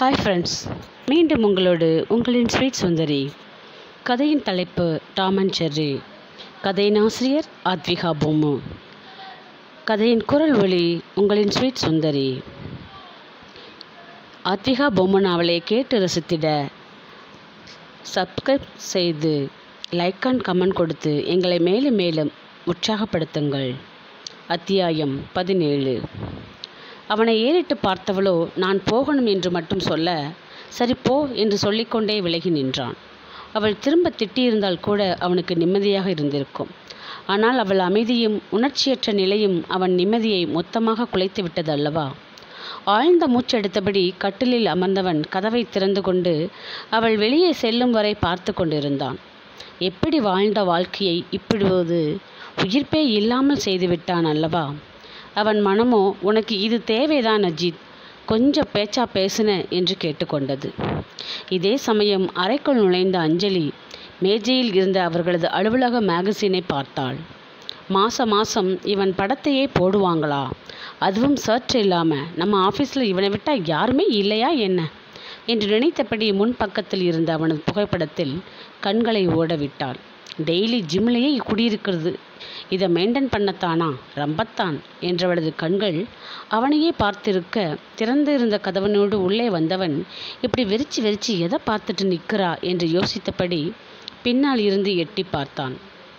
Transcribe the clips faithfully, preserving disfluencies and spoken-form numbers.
Hi friends, மீண்டும் உங்களோடு உங்களின் ஸ்வீட் சுந்தரி. கதையின் தலைப்பு டாம் அண்ட் ஜெர்ரி. கதையின் ஆசிரியர் ஆத்விகா பொம்மு. கதையின் குரல் ஒளி உங்களின் ஸ்வீட் சுந்தரி. ஆத்விகா பொம்மு நாவலை கேட்டு ரசித்திட சப்ஸ்கிரைப் செய்து லைக் அண்ட் கமெண்ட் கொடுத்து எங்களை மேலும் மேலும் உற்சாகப்படுத்துங்கள். அத்தியாயம் பதினேழு. அவனை ஏறிட்டு பார்த்தவளோ நான் போகணும் என்று மட்டும் சொல்ல, சரி போ என்று சொல்லிக்கொண்டே விலகி நின்றான். அவள் திரும்ப திட்டியிருந்தால் கூட அவனுக்கு நிம்மதியாக இருந்திருக்கும். ஆனால் அவள் அமைதியும் உணர்ச்சியற்ற நிலையும் அவன் நிம்மதியை மொத்தமாக குலைத்து விட்டது அல்லவா? ஆழ்ந்த மூச்செடுத்தபடி கட்டிலில் அமர்ந்தவன் கதவை திறந்து கொண்டு அவள் வெளியே செல்லும் வரை பார்த்து கொண்டிருந்தான். எப்படி வாழ்ந்த வாழ்க்கையை இப்படிவது உயிர்ப்பே இல்லாமல் செய்துவிட்டான் அல்லவா? அவன் மனமோ, உனக்கு இது தேவைதான் அஜித், கொஞ்சம் பேச்சா பேசுன என்று கேட்டுக்கொண்டது. இதே சமயம் அறைக்குள் நுழைந்த அஞ்சலி மேஜையில் இருந்த அவர்களது அலுவலக மேகசினை பார்த்தாள். மாச மாசம் இவன் படத்தையே போடுவாங்களா? அதுவும் சர்ச் இல்லாமல். நம்ம ஆஃபீஸில் இவனை விட்டால் யாருமே இல்லையா என்ன என்று நினைத்தபடி முன் பக்கத்தில் இருந்த அவனது புகைப்படத்தில் கண்களை ஓடவிட்டாள். டெய்லி ஜிம்லேயே குடியிருக்கிறது, இதை மெயின்டைன் பண்ணத்தானா? ரம்பத்தான் என்றவளது கண்கள் அவனையே பார்த்திருக்க, திறந்திருந்த கதவனோடு உள்ளே வந்தவன் இப்படி வெறிச்சு வெறிச்சு எதை பார்த்துட்டு நிற்கிறா என்று யோசித்தபடி பின்னால் இருந்து எட்டி பார்த்தான்.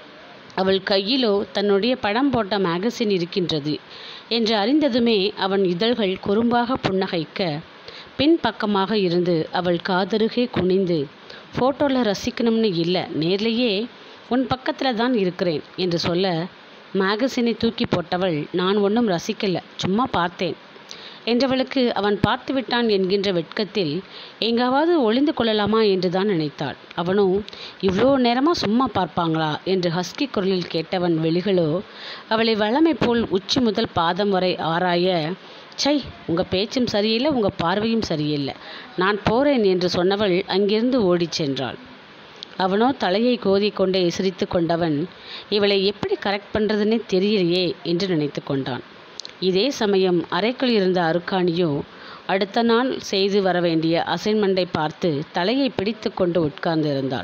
அவள் கையிலோ தன்னுடைய படம் போட்ட மேகசின் இருக்கின்றது என்று அறிந்ததுமே அவன் இதழ்கள் குறும்பாக புன்னகைக்க, பின் பக்கமாக இருந்து அவள் காதருகே குனிந்து, ஃபோட்டோவில் ரசிக்கணும்னு இல்லை, நேர்லேயே உன் பக்கத்தில் தான் இருக்கிறேன் என்று சொல்ல, மேகசினை தூக்கி போட்டவள், நான் ஒன்றும் ரசிக்கலை, சும்மா பார்த்தேன் என்றவளுக்கு அவன் பார்த்து விட்டான் என்கின்ற வெட்கத்தில் எங்காவது ஒளிந்து கொள்ளலாமா என்று தான் நினைத்தாள். அவனோ, இவ்வளோ நேரமாக சும்மா பார்ப்பாங்களா என்று ஹஸ்கி குரலில் கேட்டவன் விழிகளோ அவளை வளமை போல் உச்சி முதல் பாதம் வரை ஆராய, சை, உங்கள் பேச்சும் சரியில்லை, உங்கள் பார்வையும் சரியில்லை, நான் போகிறேன் என்று சொன்னவள் அங்கிருந்து ஓடிச் சென்றாள். அவனோ தலையை கோதிக்கொண்டே சிரித்து கொண்டவன், இவளை எப்படி கரெக்ட் பண்ணுறதுன்னே தெரியலையே என்று நினைத்து கொண்டான். இதே சமயம் அறைக்குள் இருந்த அருக்காணியோ அடுத்த நாள் செய்து வர வேண்டிய அசைன்மெண்ட்டை பார்த்து தலையை பிடித்து கொண்டு உட்கார்ந்திருந்தாள்.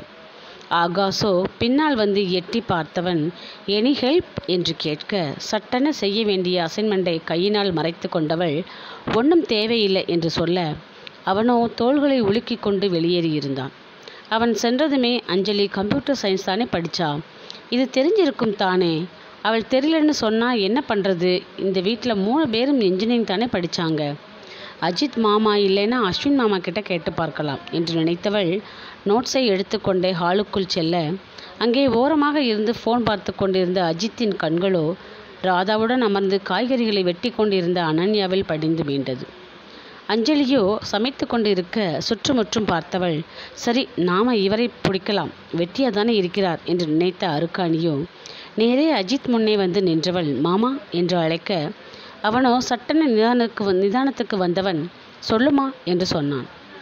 ஆகாஷோ பின்னால் வந்து எட்டி பார்த்தவன், எனி ஹெல்ப் என்று கேட்க, சட்டென செய்ய வேண்டிய அசைன்மெண்ட்டை கையினால் மறைத்து கொண்டவள், ஒன்றும் தேவையில்லை என்று சொல்ல, அவனோ தோள்களை உலுக்கி கொண்டு வெளியேறியிருந்தான். அவன் சென்றதுமே, அஞ்சலி கம்ப்யூட்டர் சயின்ஸ் தானே படித்தா, இது தெரிஞ்சிருக்கும் தானே, அவள் தெரியலன்னு சொன்னால் என்ன பண்ணுறது? இந்த வீட்டில் மூணு பேரும் இன்ஜினியரிங் தானே படித்தாங்க, அஜித் மாமா இல்லைன்னா அஸ்வின் மாமா கிட்ட கேட்டு பார்க்கலாம் என்று நினைத்தவள் நோட்ஸை எடுத்துக்கொண்டே ஹாலுக்குள் செல்ல, அங்கே ஓரமாக இருந்து ஃபோன் பார்த்து கொண்டிருந்த அஜித்தின் கண்களோ ராதாவுடன் அமர்ந்து காய்கறிகளை வெட்டி கொண்டிருந்த அனன்யாவில் படிந்து மீண்டது. அஞ்சலியோ சமைத்து கொண்டு இருக்க சுற்றுமுற்றும் பார்த்தவள், சரி நாம இவரை பிடிக்கலாம், வெட்டியாக தானே இருக்கிறார் என்று நினைத்த அருக்காணியோ நேரே அஜித் முன்னே வந்து நின்றவள், மாமா என்று அழைக்க, அவனோ சட்டென நிதானத்துக்கு நிதானத்துக்கு வந்தவன், சொல்லுமா என்று சொன்னான்.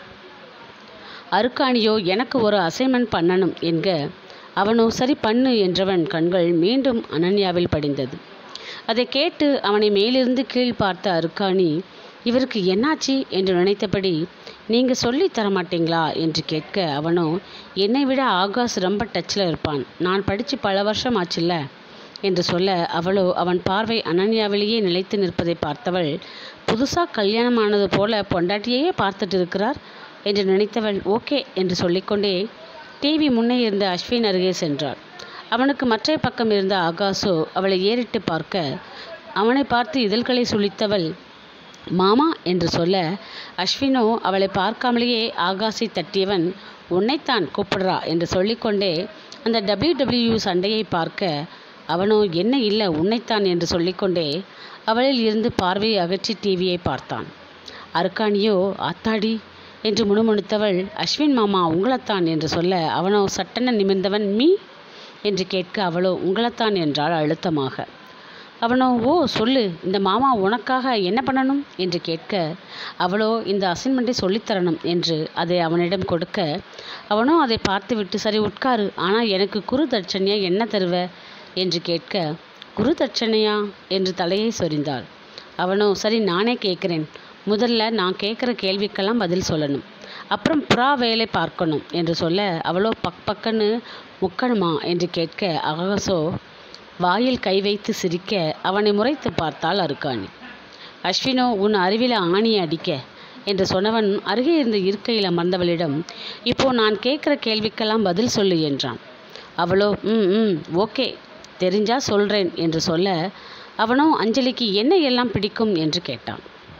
அருக்காணியோ எனக்கு ஒரு அசைன்மெண்ட் பண்ணணும் என்க, அவனோ சரி பண்ணு என்றவன் கண்கள் மீண்டும் அனன்யாவில் படிந்தது. அதை கேட்டு அவனை மேலிருந்து கீழ் பார்த்த அருக்காணி, இவருக்கு என்னாச்சு என்று நினைத்தபடி, நீங்கள் சொல்லி தர மாட்டீங்களா என்று கேட்க, அவனோ, என்னை விட ஆகாஷ் ரொம்ப டச்சில் இருப்பான், நான் படித்து பல வருஷம் ஆச்சுல்ல என்று சொல்ல, அவளோ அவன் பார்வை அனன்யாவிலேயே நிலைத்து நிற்பதை பார்த்தவள், புதுசாக கல்யாணமானது போல பொண்டாட்டியையே பார்த்துட்டு இருக்கிறார் என்று நினைத்தவள், ஓகே என்று சொல்லிக்கொண்டே டிவி முன்னே இருந்த அஸ்வின் அருகே சென்றாள். அவனுக்கு மற்ற பக்கம் இருந்த ஆகாஷோ அவளை ஏறிட்டு பார்க்க, அவனை பார்த்து இதழ்களை சுளித்தவள், மாமா என்று சொல்ல, அஸ்வினோ அவளை பார்க்காமலேயே ஆகாஷை தட்டியவன், உன்னைத்தான் கூப்பிடுறா என்று சொல்லிக்கொண்டே அந்த டபிள்யூ டபிள்யூ சண்டையை பார்க்க, அவனோ என்ன இல்லை உன்னைத்தான் என்று சொல்லிக்கொண்டே அவளில் இருந்து பார்வையை அகற்றி டிவியை பார்த்தான். அருக்காணியோ ஆத்தாடி என்று முணுமுணுத்தவள், அஸ்வின் மாமா உங்களைத்தான் என்று சொல்ல, அவனோ சட்டென நிமிர்ந்தவன், மீ என்று கேட்க, அவளோ உங்களைத்தான் என்றாள் அழுத்தமாக. அவனோ, ஓ சொல்லு, இந்த மாமா உனக்காக என்ன பண்ணணும் என்று கேட்க, அவளோ இந்த அசைன்மெண்ட்டை சொல்லித்தரணும் என்று அதை அவனிடம் கொடுக்க, அவனோ அதை பார்த்துவிட்டு, சரி உட்காரு, ஆனால் எனக்கு குரு தட்சணையா என்ன தருவ என்று கேட்க, குரு தட்சணையா என்று தலையை சொரிந்தாள். அவனோ, சரி நானே கேட்குறேன், முதல்ல நான் கேட்குற கேள்விக்கெல்லாம் பதில் சொல்லணும். அப்புறம் புறா வேலை பார்க்கணும் என்று சொல்ல அவளோ பக் பக்கன்னு முக்கணுமா என்று கேட்க ஆகாஷோ வாயில் கை வைத்து சிரிக்க அவனை முறைத்து பார்த்தாள் அருக்காணி. அஸ்வினோ உன் அறிவில ஆணியை அடிக்க என்று சொன்னவன் அருகே இருந்த இருக்கையில் அமர்ந்தவளிடம் இப்போ நான் கேட்குற கேள்விக்கெல்லாம் பதில் சொல்லு என்றான். அவளோ ம் ம் ஓகே தெரிஞ்சா சொல்கிறேன் என்று சொல்ல அவனோ அஞ்சலிக்கு என்ன எல்லாம் பிடிக்கும் என்று கேட்டான்.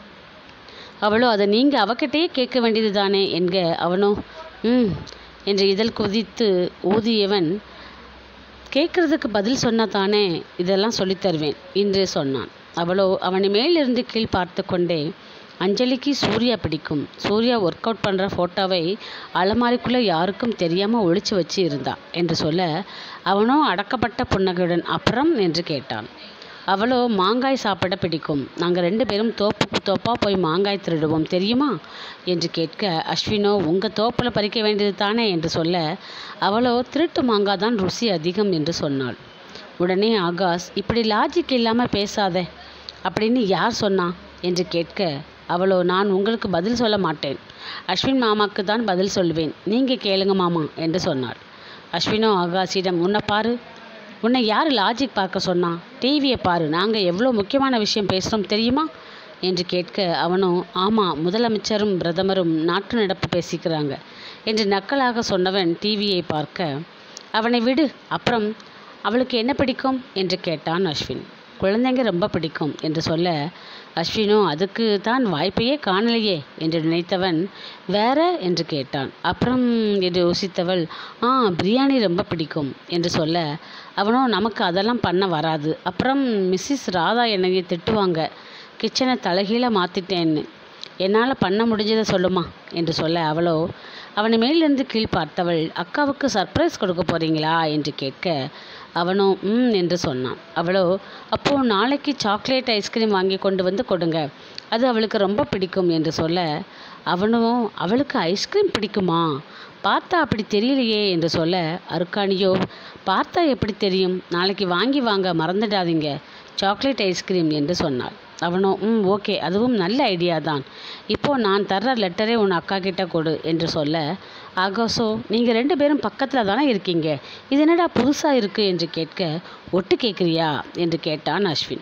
அவளோ அதை நீங்கள் அவகிட்டையே கேட்க வேண்டியது தானே என்க அவனோ ம் என்று இதழ் கொதித்து ஊதியவன் கேட்குறதுக்கு பதில் சொன்னா தானே இதெல்லாம் சொல்லித்தருவேன் என்று சொன்னான். அவளோ அவனை மேலிருந்து கீழ் பார்த்து கொண்டே அஞ்சலிக்கு சூர்யா பிடிக்கும். சூர்யா ஒர்க் அவுட் பண்ணுற ஃபோட்டோவை அலமாரிக்குள்ளே யாருக்கும் தெரியாமல் ஒழிச்சு வச்சு இருந்தா என்று சொல்ல அவனோ அடக்கப்பட்ட புன்னகையுடன் அப்புறம் என்று கேட்டான். அவளோ மாங்காய் சாப்பிட பிடிக்கும். நாங்கள் ரெண்டு பேரும் தோப்பு தோப்பாக போய் மாங்காய் திருடுவோம் தெரியுமா என்று கேட்க அஸ்வினோ உங்கள் தோப்பில் பறிக்க வேண்டியது தானே என்று சொல்ல அவளோ திருட்டு மாங்காய் தான் ருசி அதிகம் என்று சொன்னாள். உடனே ஆகாஷ் இப்படி லாஜிக் இல்லாமல் பேசாத அப்படின்னு யார் சொன்னா என்று கேட்க அவளோ நான் உங்களுக்கு பதில் சொல்ல மாட்டேன். அஸ்வின் மாமாவுக்கு தான் பதில் சொல்லுவேன். நீங்கள் கேளுங்க மாமா என்று சொன்னாள். அஸ்வினோ ஆகாஷிடம் உன்னை பாரு உன்னை யார் லாஜிக் பார்க்க சொன்னா டிவியை பாரு நாங்கள் எவ்வளோ முக்கியமான விஷயம் பேசுகிறோம் தெரியுமா என்று கேட்க அவனோ ஆமாம் முதலமைச்சரும் பிரதமரும் நாட்டு நடப்பு பேசிக்கிறாங்க என்று நக்கலாக சொன்னவன் டிவியை பார்க்க அவனை விடு அப்புறம் அவளுக்கு என்ன பிடிக்கும் என்று கேட்டான் அஸ்வின். குழந்தைங்க ரொம்ப பிடிக்கும் என்று சொல்ல அஸ்வினோ அதுக்கு தான் வாய்ப்பையே காணலையே என்று நினைத்தவன் வேற என்று கேட்டான். அப்புறம் என்று யோசித்தவள் ஆ பிரியாணி ரொம்ப பிடிக்கும் என்று சொல்ல அவனோ நமக்கு அதெல்லாம் பண்ண வராது. அப்புறம் மிஸ்ஸஸ் ராதா என்னைய திட்டுவாங்க கிச்சனை தலைகீழ மாற்றிட்டேன்னு என்னால் பண்ண முடிஞ்சதை சொல்லுமா என்று சொல்ல அவளோ அவனை மேலிருந்து கீழ் பார்த்தவள் அக்காவுக்கு சர்ப்ரைஸ் கொடுக்க போகிறீங்களா என்று கேட்க அவனோ ம் என்று சொன்னான். அவளோ அப்போது நாளைக்கு சாக்லேட் ஐஸ்கிரீம் வாங்கி கொண்டு வந்து கொடுங்க அது அவளுக்கு ரொம்ப பிடிக்கும் என்று சொல்ல அவனோ அவளுக்கு ஐஸ்கிரீம் பிடிக்குமா பார்த்தா அப்படி தெரியலையே என்று சொல்ல அருக்காணியோ பார்த்தா எப்படி தெரியும் நாளைக்கு வாங்கி வாங்க மறந்துடாதீங்க சாக்லேட் ஐஸ்கிரீம் என்று சொன்னாள். அவனோ ம் ஓகே அதுவும் நல்ல ஐடியா தான் இப்போது நான் தர்ற லெட்டரே உன் அக்கா கிட்ட கொடு என்று சொல்ல ஆகாஷோ நீங்கள் ரெண்டு பேரும் பக்கத்தில் தானே இருக்கீங்க இது என்னடா புதுசாக இருக்குது என்று கேட்க ஒட்டு கேட்குறியா என்று கேட்டான் அஸ்வின்.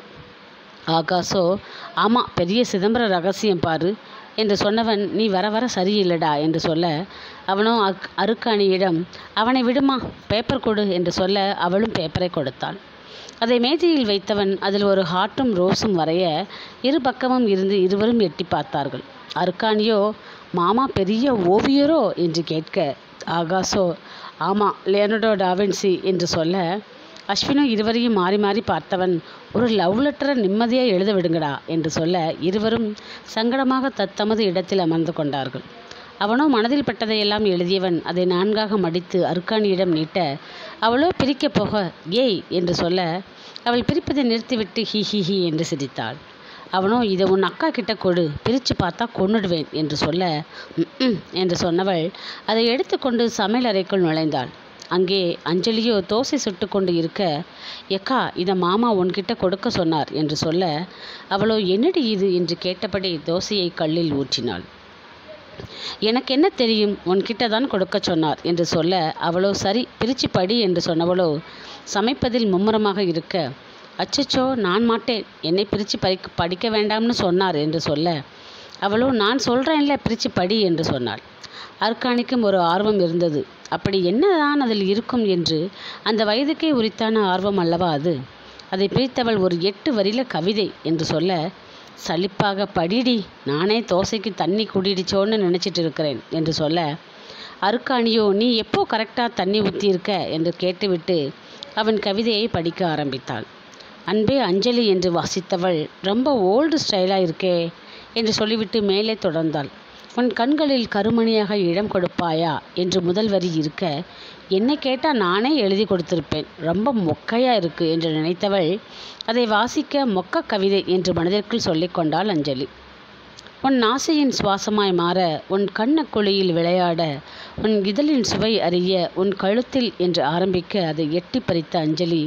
ஆகாஷோ ஆமாம் பெரிய சிதம்பர ரகசியம் பாரு என்று சொன்னவன் நீ வர வர சரியில்லடா என்று சொல்ல அவனோ அக் அருக்காணியிடம் அவனை விடுமா பேப்பர் கொடு என்று சொல்ல அவளும் பேப்பரை கொடுத்தாள். அதை மேஜையில் வைத்தவன் அதில் ஒரு ஹார்ட்டும் ரோஸும் வரைய இரு பக்கமும் இருந்து இருவரும் எட்டி பார்த்தார்கள். அருக்காணியோ மாமா பெரிய ஓவியரோ என்று கேட்க ஆகாஷோ ஆமாம் லியோனார்டோ டாவின்சி என்று சொல்ல அஸ்வினோ இருவரையும் மாறி மாறி பார்த்தவன் ஒரு லவ் லெட்டரை நிம்மதியாக எழுத விடுங்கடா என்று சொல்ல இருவரும் சங்கடமாக தத்தமது இடத்தில் அமர்ந்து கொண்டார்கள். அவனோ மனதில் பட்டதையெல்லாம் எழுதியவன் அதை நான்காக மடித்து அருக்காணியிடம் நீட்ட அவளோ பிரிக்கப் போக ஏய் என்று சொல்ல அவள் பிரிப்பதை நிறுத்திவிட்டு ஹி ஹி ஹி என்று சிரித்தாள். அவனோ இதை உன் அக்கா கிட்ட கொடு பிரித்து பார்த்தா கொன்னுடுவேன் என்று சொல்ல ம் என்று சொன்னவள் அதை எடுத்துக்கொண்டு சமையல் அறைக்குள் நுழைந்தாள். அங்கே அஞ்சலியோ தோசை சுட்டு கொண்டு இருக்க எக்கா இதை மாமா உன்கிட்ட கொடுக்க சொன்னார் என்று சொல்ல அவளோ என்னடி இது என்று கேட்டபடி தோசையை கல்லில் ஊற்றினாள். எனக்கு என்ன தெரியும் உன்கிட்ட தான் கொடுக்க சொன்னார் என்று சொல்ல அவளோ சரி பிரிச்சு படி என்று சொன்னவளோ சமைப்பதில் மும்முரமாக இருக்க அச்சச்சோ நான் மாட்டேன் என்னை பிரித்து படி படிக்க வேண்டாம்னு சொன்னார் என்று சொல்ல அவளோ நான் சொல்கிறேன்ல பிரித்து படி என்று சொன்னாள். அருக்காணிக்கும் ஒரு ஆர்வம் இருந்தது. அப்படி என்னதான் அதில் இருக்கும் என்று அந்த வயதுக்கே உரித்தான ஆர்வம் அல்லவா அது. அதை பிரித்தவள் ஒரு எட்டு வரியில கவிதை என்று சொல்ல சலிப்பாக படிடி நானே தோசைக்கு தண்ணி குடிடிச்சோன்னு நினச்சிட்டு இருக்கிறேன் என்று சொல்ல அருக்காணியோ நீ எப்போ கரெக்டாக தண்ணி ஊற்றியிருக்க என்று கேட்டுவிட்டு அவன் கவிதையை படிக்க ஆரம்பித்தாள். அன்பே அஞ்சலி என்று வாசித்தவள் ரொம்ப ஓல்டு ஸ்டைலாக இருக்கே என்று சொல்லிவிட்டு மேலே தொடர்ந்தாள். உன் கண்களில் கருமணியாக இடம் கொடுப்பாயா என்று முதல் வரி இருக்க என்னை கேட்டால் நானே எழுதி கொடுத்திருப்பேன் ரொம்ப மொக்கையாக இருக்கு என்று நினைத்தவள் அதை வாசிக்க மொக்க கவிதை என்று மனதிற்குள் சொல்லிக்கொண்டாள் அஞ்சலி. உன் நாசையின் சுவாசமாய் மாற உன் கண்ணக்குழியில் விளையாட உன் இதழின் சுவை அறிய உன் கழுத்தில் என்று ஆரம்பிக்க அதை எட்டி பறித்த அஞ்சலி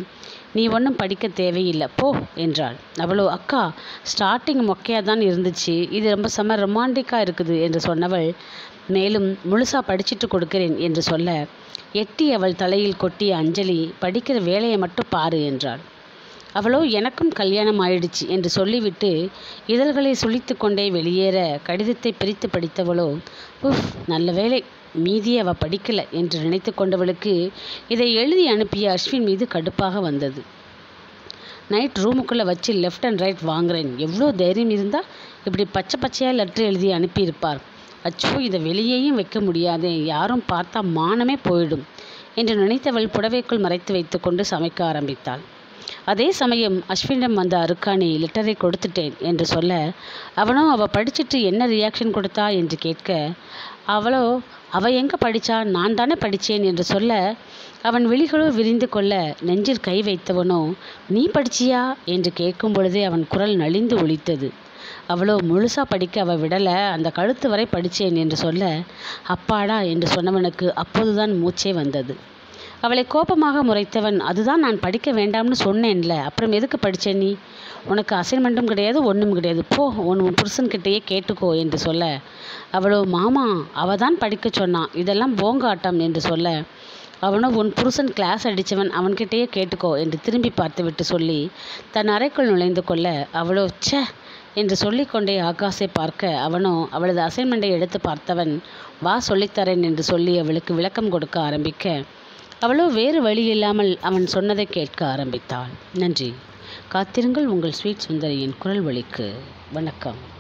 நீ ஒன்றும் படிக்க தேவையில்லை போ என்றாள். அவளோ, அக்கா ஸ்டார்டிங் மொக்கையாக தான் இருந்துச்சு, இது ரொம்ப செம ரொமான்டிக்காக இருக்குது என்று சொன்னவள் மேலும் முழுசாக படிச்சுட்டு கொடுக்கிறேன் என்று சொல்ல, எட்டி அவள் தலையில் கொட்டிய அஞ்சலி, படிக்கிற வேலையை மட்டும் பாரு என்றாள். அவளோ, எனக்கும் கல்யாணம் ஆயிடுச்சு என்று சொல்லிவிட்டு இதழ்களை சுழித்து கொண்டே வெளியேற கடிதத்தை பிரித்து படித்தவளோ, உஃப் நல்ல வேலை, மீதியை அவள் படிக்கலை என்று நினைத்து கொண்டவளுக்கு இதை எழுதி அனுப்பிய அஸ்வின் மீது கடுப்பாக வந்தது. நைட் ரூமுக்குள்ளே வச்சு லெஃப்ட் அண்ட் ரைட் வாங்குறேன், எவ்வளோ தைரியம் இருந்தால் இப்படி பச்சை பச்சையாக லெட்டர் எழுதி அனுப்பியிருப்பார். அச்சோ, இதை வெளியேயும் வைக்க முடியாதே, யாரும் பார்த்தா மானமே போயிடும் என்று நினைத்தவள் புடவைக்குள் மறைத்து வைத்து கொண்டு சமைக்க ஆரம்பித்தாள். அதே சமயம் அஸ்வினிடம் வந்த அருக்காணி லெட்டரை கொடுத்துட்டேன் என்று சொல்ல, அவனோ அவள் படிச்சுட்டு என்ன ரியாக்ஷன் கொடுத்தா என்று கேட்க, அவளோ அவள் எங்கே படித்தா, நான் தானே படித்தேன் என்று சொல்ல, அவன் விழிகளோ விரிந்து கொள்ள நெஞ்சில் கை வைத்தவனோ, நீ படிச்சியா என்று கேட்கும் பொழுதே அவன் குரல் நலிந்து ஒலித்தது. அவளோ, முழுசாக படிக்க அவள் விடலை, அந்த கழுத்து வரை படித்தேன் என்று சொல்ல, அப்பாடா என்று சொன்னவனுக்கு அப்போதுதான் மூச்சே வந்தது. அவளை கோபமாக முறைத்தவன், அதுதான் நான் படிக்க வேண்டாம்னு சொன்னேன்ல, அப்புறம் எதுக்கு படித்தேன் நீ, உனக்கு அசைன்மெண்ட்டும் கிடையாது ஒன்றும் கிடையாது, போ உன் உன் புருஷன்கிட்டையே கேட்டுக்கோ என்று சொல்ல, அவளோ, மாமா அவள் தான் படிக்க சொன்னான், இதெல்லாம் போங்காட்டம் என்று சொல்ல, அவனோ, உன் புருஷன் கிளாஸ் அடித்தவன், அவன்கிட்டையே கேட்டுக்கோ என்று திரும்பி பார்த்து விட்டு சொல்லி தன் அறைக்குள் நுழைந்து கொள்ள, அவளோ, ச்சே என்று சொல்லிக்கொண்டே ஆகாஷை பார்க்க, அவனோ அவளது அசைன்மெண்ட்டை எடுத்து பார்த்தவன், வா சொல்லித்தரேன் என்று சொல்லி அவளுக்கு விளக்கம் கொடுக்க ஆரம்பிக்க, அவளோ வேறு வழி இல்லாமல் அவன் சொன்னதை கேட்க ஆரம்பித்தாள். நன்றி. காத்திருங்கள் உங்கள் ஸ்வீட் சுந்தரியின் குரல் வழிக்கு. வணக்கம்.